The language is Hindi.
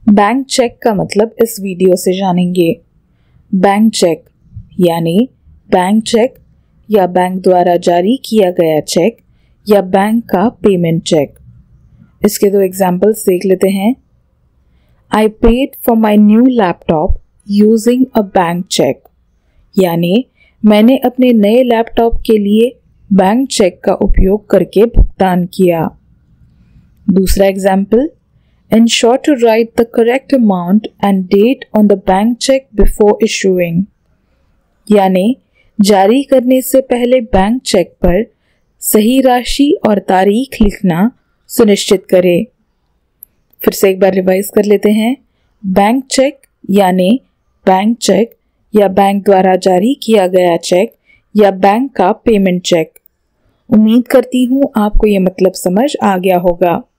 बैंक चेक का मतलब इस वीडियो से जानेंगे। बैंक चेक यानी बैंक चेक या बैंक द्वारा जारी किया गया चेक या बैंक का पेमेंट चेक। इसके दो एग्जाम्पल्स देख लेते हैं। I paid for my new laptop using a bank cheque, यानी मैंने अपने नए लैपटॉप के लिए बैंक चेक का उपयोग करके भुगतान किया। दूसरा example, ensure to write the correct amount and date on the bank check before issuing, यानी जारी करने से पहले बैंक चेक पर सही राशि और तारीख लिखना सुनिश्चित करें। फिर से एक बार रिवाइज कर लेते हैं। बैंक चेक यानी बैंक चेक या बैंक द्वारा जारी किया गया चेक या बैंक का पेमेंट चेक। उम्मीद करती हूँ आपको ये मतलब समझ आ गया होगा।